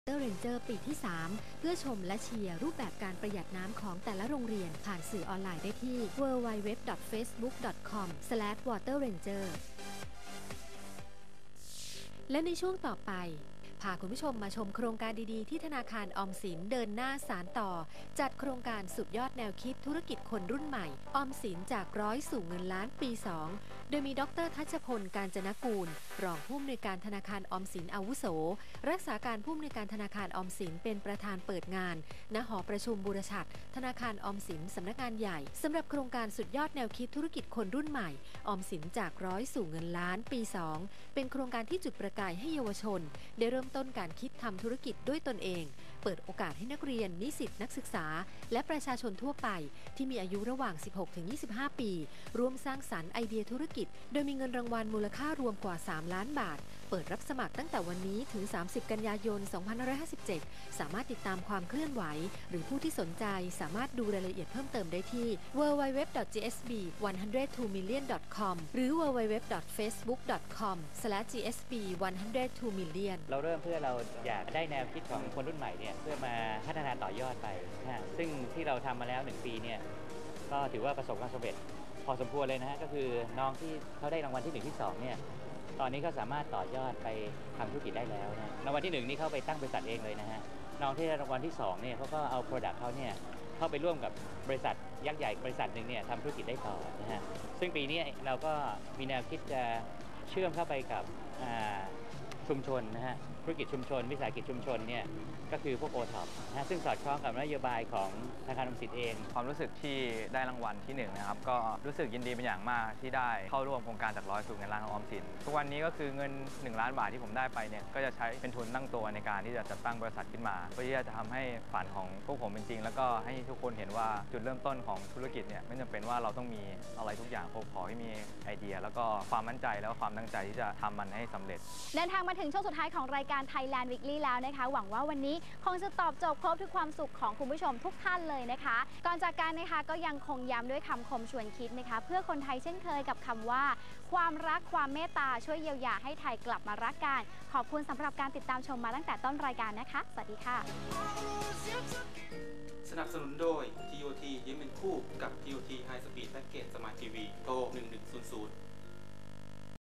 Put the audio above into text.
เรนเจอร์ปีที่ 3 เพื่อชมและเชียร์รูปแบบการประหยัดน้ำของแต่ละโรงเรียนผ่านสื่อออนไลน์ได้ที่ www.facebook.com/waterranger และในช่วงต่อไปพาคุณผู้ชมมาชมโครงการดีๆที่ธนาคารออมสินเดินหน้าสานต่อจัดโครงการสุดยอดแนวคิดธุรกิจคนรุ่นใหม่ออมสินจากร้อยสู่เงินล้านปี 2 โดยมีดร.ทัชพล กาญจนกูลรองผู้อำนวยการธนาคารออมสินอาวุโสรักษาการผู้อำนวยการธนาคารออมสินเป็นประธานเปิดงานณหอประชุมบูรชัดธนาคารออมสินสำนักงานใหญ่สำหรับโครงการสุดยอดแนวคิดธุรกิจคนรุ่นใหม่ออมสินจากร้อยสู่เงินล้านปี 2 เป็นโครงการที่จุดประกายให้เยาวชนได้เริ่มต้นการคิดทำธุรกิจด้วยตนเองเปิดโอกาสให้นักเรียนนิสิตนักศึกษาและประชาชนทั่วไปที่มีอายุระหว่าง 16-25 ปีร่วมสร้างสรรค์ไอเดียธุรกิจโดยมีเงินรางวัลมูลค่ารวมกว่า 3 ล้านบาทเปิดรับสมัครตั้งแต่วันนี้ถึง 30 กันยายน 2557 สามารถติดตามความเคลื่อนไหวหรือผู้ที่สนใจสามารถดูรายละเอียดเพิ่มเติมได้ที่ www.gsb102million.com หรือ www.facebook.com/gsb102million เราเริ่มเพื่อเราอยากได้แนวคิดของคนรุ่นใหม่เนี่ยเพื่อมาพัฒนาต่อยอดไปนะซึ่งที่เราทำมาแล้ว1ปีเนี่ยก็ถือว่าประสบความสำเร็จพอสมควรเลยนะฮะก็คือน้องที่เขาได้รางวัลที่1ที่2เนี่ยตอนนี้ก็สามารถต่อยอดไปทำธุรกิจได้แล้วนะรางวัลที่1นี่เขาไปตั้งบริษัทเองเลยนะฮะน้องที่ได้รางวัลที่2เนี่ยเขาก็เอา Product เขาเนี่ยเข้าไปร่วมกับบริษัทยักษ์ใหญ่บริษัทหนึ่งเนี่ยทำธุรกิจได้ต่อนะฮะซึ่งปีนี้เราก็มีแนวคิดจะเชื่อมเข้าไปกับชุมชนนะฮะธุรกิจชุมชนวิสาหกิจชุมชนเนี่ยก็คือพวก OTOP นะซึ่งสอดคล้องกับนโยบายของธนาคารออมสินเองความรู้สึกที่ได้รางวัลที่1นะครับก็รู้สึกยินดีเป็นอย่างมากที่ได้เข้าร่วมโครงการจากร้อยสู่เงินล้านของออมสินทุกวันนี้ก็คือเงิน1 ล้านบาทที่ผมได้ไปเนี่ยก็จะใช้เป็นทุนตั้งตัวในการที่จะจัดตั้งบริษัทขึ้นมาเพื่อที่จะทำให้ฝันของพวกผมเป็นจริงแล้วก็ให้ทุกคนเห็นว่าจุดเริ่มต้นของธุรกิจเนี่ยไม่จำเป็นว่าเราต้องมีอะไรทุกอย่างขอให้มีไอเดียแล้วก็ความมั่นใจแล้วก็ความตั้งใจที่จะทำมันให้สำเร็จเดินทางมาถึงช่วงสุดท้ายของรายการ Thailand Weekly แล้วนะคะหวังว่าวันนี้คงจะตอบโจทย์ครบทุกความสุขของคุณผู้ชมทุกท่านเลยนะคะก่อนจากกันนะคะก็ยังคงย้ำด้วยคำคมชวนคิดนะคะเพื่อคนไทยเช่นเคยกับคำว่าความรักความเมตตาช่วยเยียวยาให้ไทยกลับมารักกันขอบคุณสำหรับการติดตามชมมาตั้งแต่ต้นรายการนะคะสวัสดีค่ะสนับสนุนโดย TOT ยิ้มเป็นคู่กับ TOT High Speed Package Smart TV โทร1100